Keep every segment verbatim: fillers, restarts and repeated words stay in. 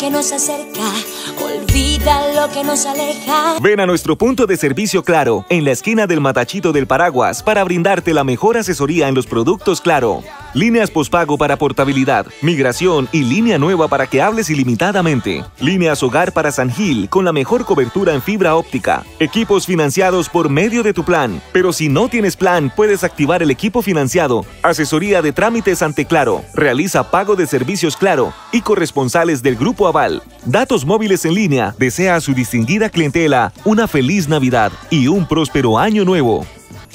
que nos acerca, olvida lo que nos aleja. Ven a nuestro punto de servicio Claro, en la esquina del Matachito del Paraguas, para brindarte la mejor asesoría en los productos Claro. Líneas pospago para portabilidad, migración y línea nueva para que hables ilimitadamente. Líneas hogar para San Gil, con la mejor cobertura en fibra óptica. Equipos financiados por medio de tu plan. Pero si no tienes plan, puedes activar el equipo financiado. Asesoría de trámites ante Claro. Realiza pago de servicios Claro y corresponsales del Grupo Aval. Datos móviles en línea. Desea a su distinguida clientela una feliz Navidad y un próspero año nuevo.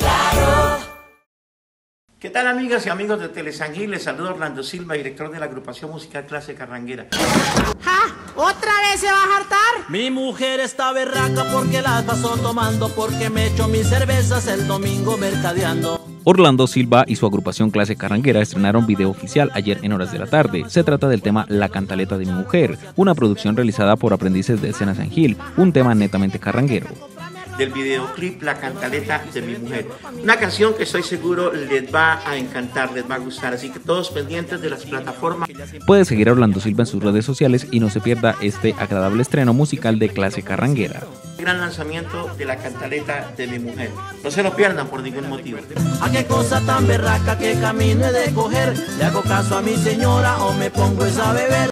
¿Qué tal, amigas y amigos de Telesan Gil? Les saludo Orlando Silva, director de la agrupación musical Clase Carranguera. ¡Ja! ¿Otra vez se va a hartar? Mi mujer está berraca porque las pasó tomando, porque me echo mis cervezas el domingo mercadeando. Orlando Silva y su agrupación Clase Carranguera estrenaron video oficial ayer en horas de la tarde. Se trata del tema La Cantaleta de mi Mujer, una producción realizada por aprendices de escena San Gil, un tema netamente carranguero. Del videoclip La Cantaleta de mi Mujer, una canción que estoy seguro les va a encantar, les va a gustar, así que todos pendientes de las plataformas. Puede seguir a Orlando Silva en sus redes sociales y no se pierda este agradable estreno musical de Clase Carranguera. Gran lanzamiento de La Cantaleta de mi Mujer, no se lo pierdan por ningún motivo. ¿A qué cosa tan berraca, qué camino he de coger? ¿Le hago caso a mi señora o me pongo esa a beber?